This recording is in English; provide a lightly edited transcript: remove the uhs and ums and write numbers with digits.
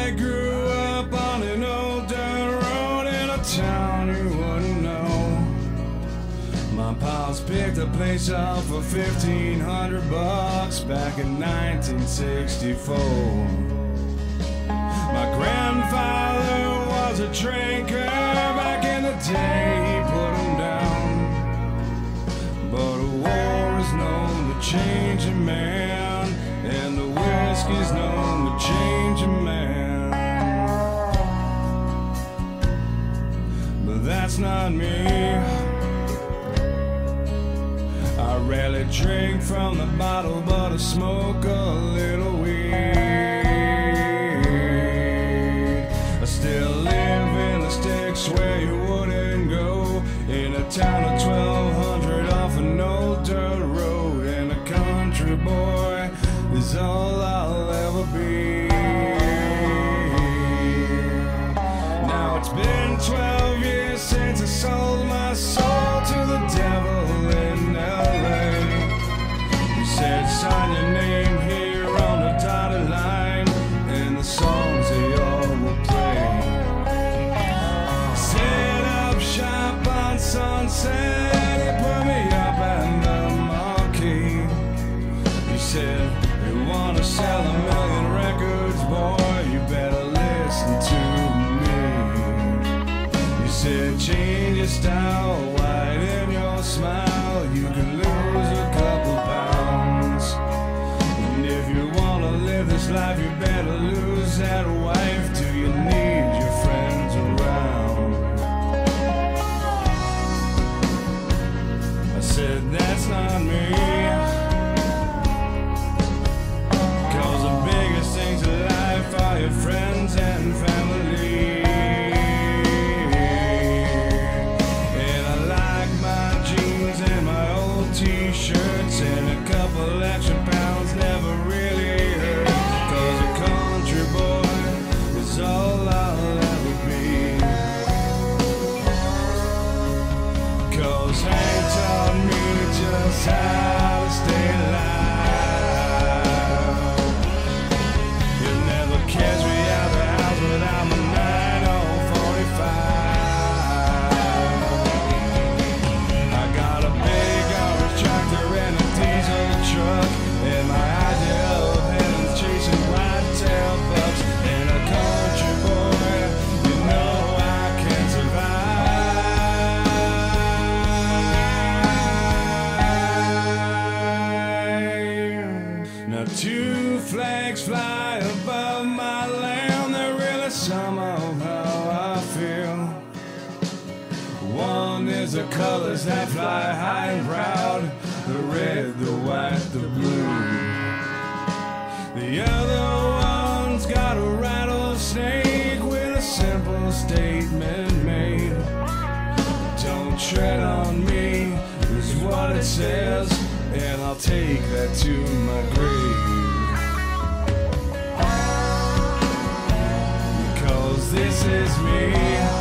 I grew up on an old dirt road in a town you wouldn't know. My pops picked a place up for $1,500 back in 1964. My grandfather was a drinker back in the day, he put him down. But a war is known to change a man, and the whiskey's known to change a man. But that's not me. I rarely drink from the bottle, but I smoke a little weed. I still live in the sticks where you wouldn't go, in a town of 1,200 off an old dirt road, and a country boy is all I'll ever be. Now it's been 12 years since I sold my soul to the devil in LA. He said, sign your name here on the dotted line, and the songs they all will play. Set up shop on Sunset, he put me up at the marquee. He said, you wanna sell 1,000,000 records, boy, you better listen to me. He said, change your style, widen your smile, you can lose a couple pounds. And if you wanna live this life, you better lose that wife. Do you need your friends around? I said, that's not me. Your friends and family, and I like my jeans and my old t-shirts, and a couple extra pounds never really hurt, 'cause a country boy is all I'll ever be. 'Cause Hank taught me just how to stay alive. Catch me out the house without my 9045. I got a big garbage tractor and a diesel truck, and my idea of heaven's chasing white-tailed bucks, and a country boy, you know I can survive. Now 2 flags fly above my land, they're really some of how I feel. One is the colors that fly high and proud, the red, the white, the blue. The other one's got a rattlesnake with a simple statement made. Don't tread on me is what it says, and I'll take that to my grave. This is me.